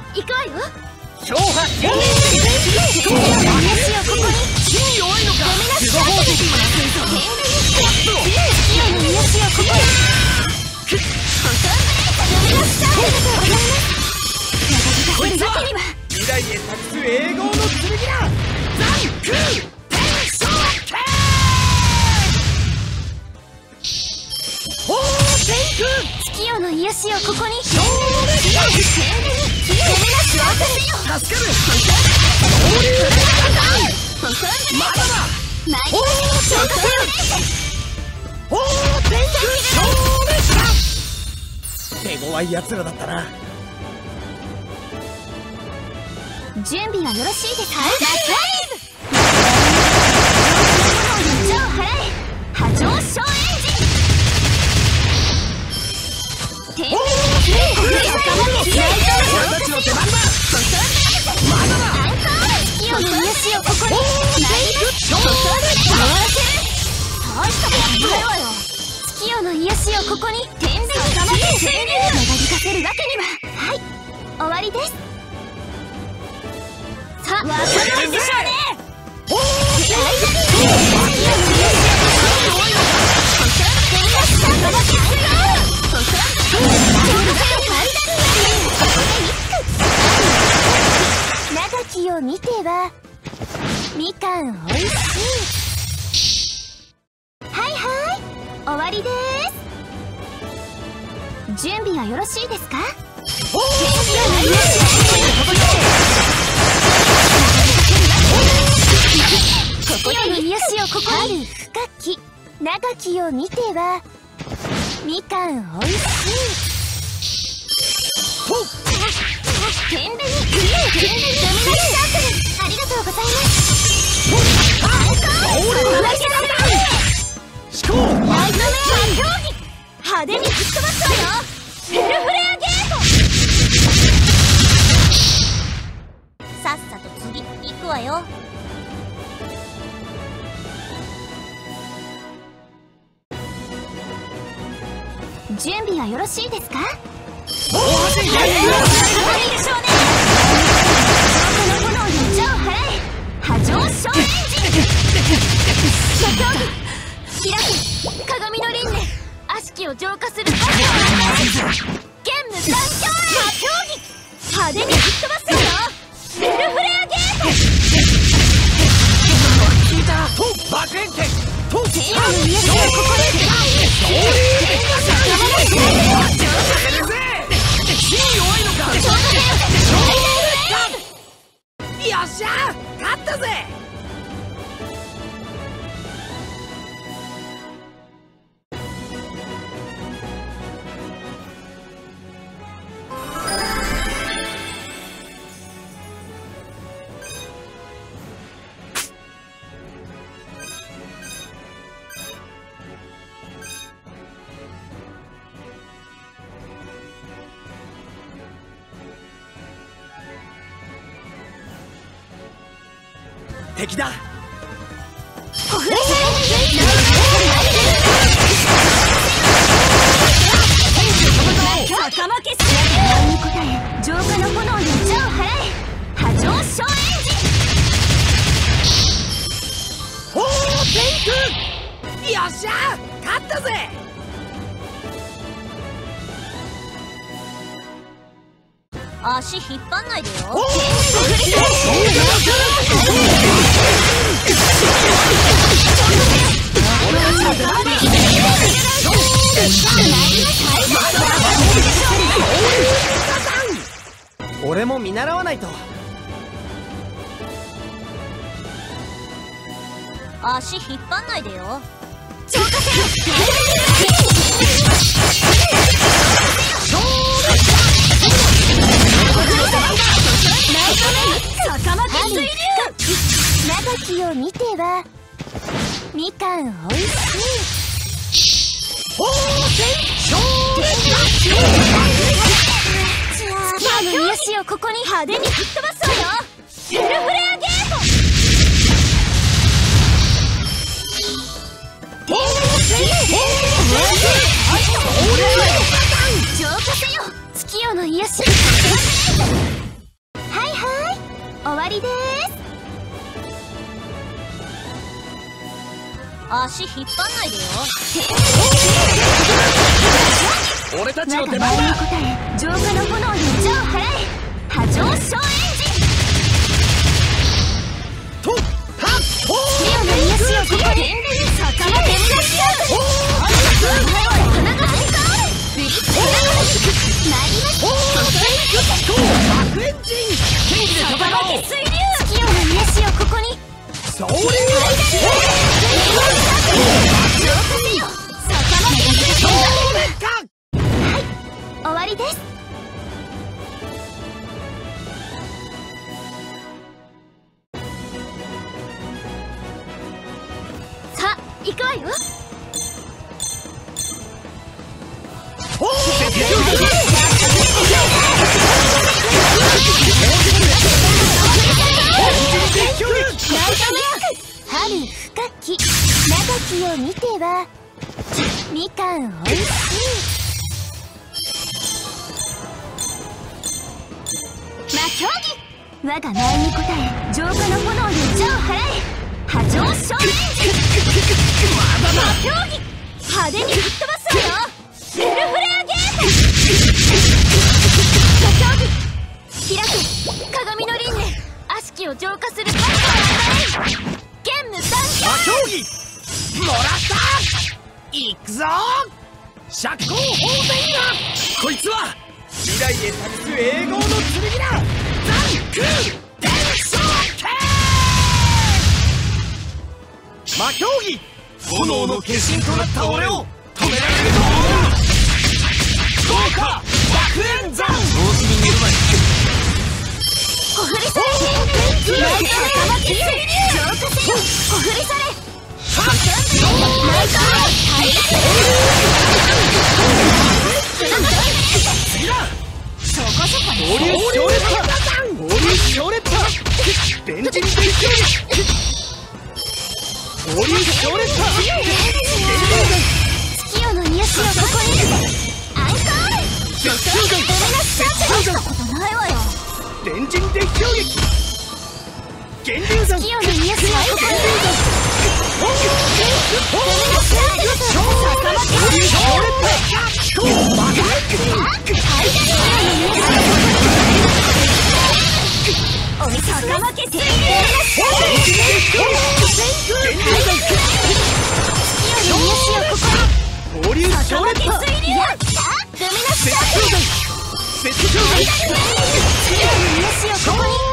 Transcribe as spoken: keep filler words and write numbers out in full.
行くわよ。 勝破天然月夜の癒しをここに。 君弱いのか。 月夜の癒しをここに。こいつは未来へ託す栄光の剣だ。ザンクー天正剣。おー天空。 月夜の癒しをここに。 勝利だ。助かる。まだだ。おー天空。おー天空勝利した。手強い奴らだったな。 準備はよろしいですか。超払え波状小エンジン。天秤まだだ。月夜の癒しをここに。月夜の癒しをここに。天秤長引かせるわけには。はい、終わりです。さあ、わかるでしょうね。おー長きを見てはみかんおいしい。はいはい、終わりです。準備はよろしいですか。ここで癒しをここに。春深き長きを見てはみかんおいしい。天秤に天秤ダメナサークル、ありがとうございます。 思考ライトメア競技派手に吹っ飛ばすわよ。フェルフレアゲート。さっさと次行くわよ。準備はよろしいですか。 大橋いいでしょうね。この炎に茶を払え波状小エンジン。諸競技開け鏡の輪廻、悪しきを浄化するバカを玄武三強魔競技派手に吹っ飛ばすわよ。フェルフレアゲート。 聞いたと爆炎剣と天夜の癒しをここに。 よっしゃー、勝ったぜ。敵だ。 仲間消す。何に答え浄化の炎に茶を払え波状小エンジン。 おー天空。よっしゃー、勝ったぜ。 足引っ張んないでよ。 俺も見習わないと。 足引っ張んないでよ。浄化せよ。長きを見てはみかんおいしい。 おー月夜の癒しをここに派手に吹っ飛ばすわよ。フェルフレアゲート。浄化せよ月夜の癒し。 終わりです。足引っ張んないでよ。 俺たちの手前だ。 我が前に答え、浄化の炎に邪を払え。波状小エンジンとはっほー。 火をの癒しをここに坂間天然シャープ。花が変化ブリッジ参ります。 爆エンジン剣で戦坂おう。 間水流月夜の癒しをここに総流は浄化せよ。坂間天然シャープ。はい、終わりです。さあ、行くわよ。 ほー。 春深き長きを見てはみかんおいしい。魔競技我が前に答え、浄化の炎に邪を払え。波状小エンジン魔競技派手に吹っ飛ばすわよ。フルフレアゲート魔競技開く鏡の輪廻。悪しきを浄化するパワーを与え。剣無断魔競技もらった。いくぞ釈光宝剣だ。こいつは未来へ託す栄光の剣だ。ザンク伝承剣。魔競技炎の化身となった俺を止められると思うな。豪華爆炎山同時に寝る前。 ほふりされ前から坂巻水流浄化せよ。ほふりされ前から大陸次だ。 そこそこ放流強烈だ。放流強烈だ。電磁電強烈。放流強烈だ。 月夜の癒しをここにアンコール。女性がダメなスタートしたことないわよ。 電磁電強撃。源流山。 月夜の癒しをここにダメなスタートした坂巻水流おみそかまけて月夜の癒しをここに放流坂巻水流やったダメなスタート雪氷山。雪氷山。 月夜の癒しをここに